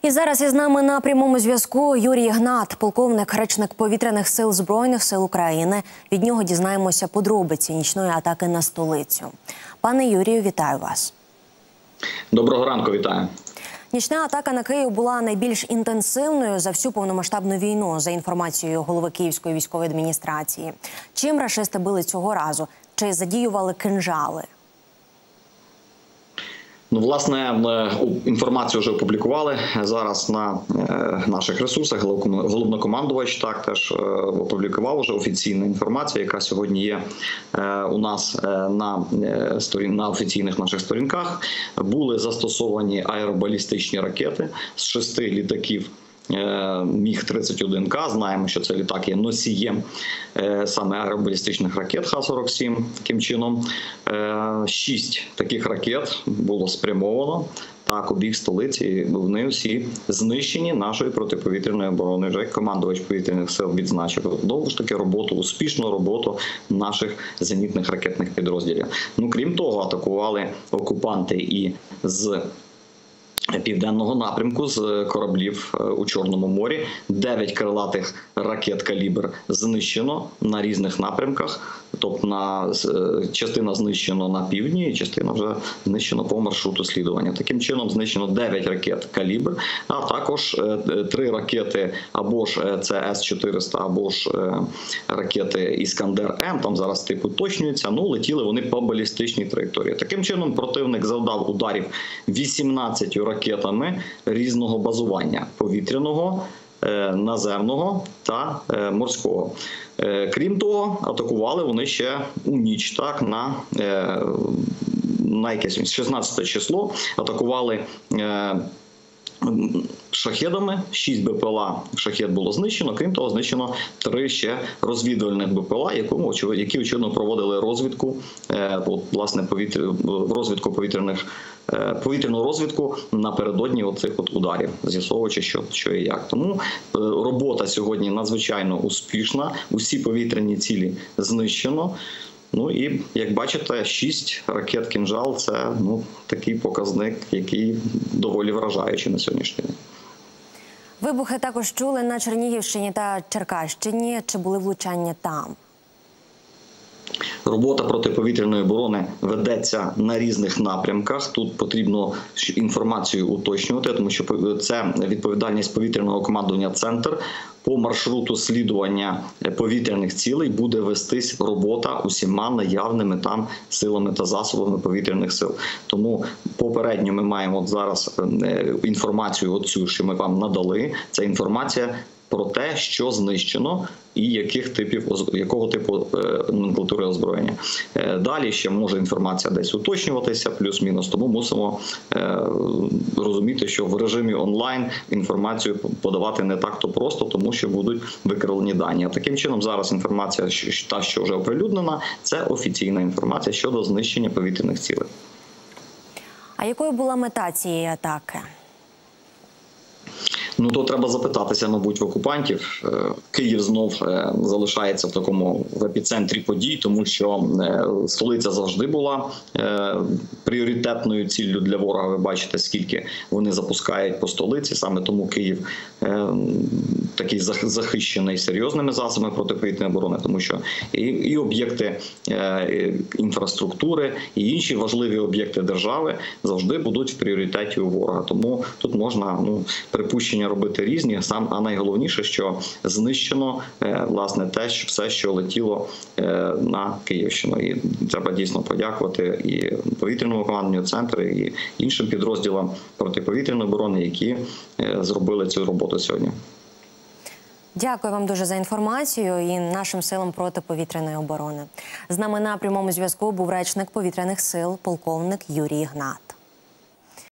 І зараз із нами на прямому зв'язку Юрій Гнат, полковник, речник Повітряних сил Збройних сил України. Від нього дізнаємося подробиці нічної атаки на столицю. Пане Юрію, вітаю вас. Доброго ранку, вітаю. Нічна атака на Київ була найбільш інтенсивною за всю повномасштабну війну, за інформацією голови Київської військової адміністрації. Чим рашисти били цього разу? Чи задіювали кинжали? Ну, власне, інформацію вже опублікували зараз на наших ресурсах. Головнокомандувач теж опублікував вже офіційну інформацію, яка сьогодні є у нас на офіційних наших сторінках. Були застосовані аеробалістичні ракети з 6 літаків Міг-31К. Знаємо, що цей літак є носієм саме аеробалістичних ракет Х-47. Таким чином, 6 таких ракет було спрямовано у бік столиці, і вони всі знищені нашою протиповітряною обороною. Вже командувач повітряних сил відзначив знову ж таки успішну роботу наших зенітних ракетних підрозділів. Ну, крім того, атакували окупанти і з південного напрямку, з кораблів у Чорному морі. 9 крилатих ракет «Калібр» знищено на різних напрямках. Тобто частина знищено на півдні, частина вже знищено по маршруту слідування. Таким чином знищено 9 ракет «Калібр», а також 3 ракети або ж це С-400, або ж ракети «Іскандер-М», там зараз тип уточнюється, летіли вони по балістичній траєкторії. Таким чином противник завдав ударів 18 ракетами різного базування – повітряного, наземного та морського. Крім того, атакували вони ще у ніч, на якесь 16 число, атакували шахедами, 6 БПЛА шахед було знищено, крім того, знищено 3 ще розвідувальних БПЛА, які, очевидно, проводили розвідку, повітряну розвідку напередодні оцих ударів, з'ясовуючи, що і як. Тому робота сьогодні надзвичайно успішна, усі повітряні цілі знищено. Ну і, як бачите, 6 ракет «Кинжал» – це такий показник, який доволі вражаючий на сьогоднішній день. Вибухи також чули на Чернігівщині та Черкащині. Чи були влучання там? Робота протиповітряної оборони ведеться на різних напрямках. Тут потрібно інформацію уточнювати, тому що це відповідальність повітряного командування «Центр». По маршруту слідування повітряних цілей буде вестись робота усіма наявними там силами та засобами повітряних сил. Тому попередньо ми маємо зараз інформацію оцю, що ми вам надали. Це інформація про те, що знищено і якого типу номенклатури озброєння. Далі ще може інформація десь уточнюватися, плюс-мінус, тому мусимо розуміти, що в режимі онлайн інформацію подавати не так-то просто, тому що будуть викривлені дані. А таким чином зараз інформація, та, що вже оприлюднена, це офіційна інформація щодо знищення повітряних цілей. А якою була мета цієї атаки? Ну, то треба запитатися, мабуть, в окупантів. Київ знов залишається в епіцентрі подій, тому що столиця завжди була пріоритетною ціллю для ворога. Ви бачите, скільки вони запускають по столиці. Саме тому Київ такий захищений серйозними засобами протиповітряної оборони, тому що і об'єкти інфраструктури, і інші важливі об'єкти держави завжди будуть в пріоритеті у ворога. Тому тут можна припущення робити різні, а найголовніше, що знищено власне все, що летіло на Київщину. І треба дійсно подякувати і повітряному командуванню «Центр», і іншим підрозділам протиповітряної оборони, які зробили цю роботу сьогодні. Дякую вам дуже за інформацію і нашим силам протиповітряної оборони. З нами на прямому зв'язку був речник Повітряних сил, полковник Юрій Гнат.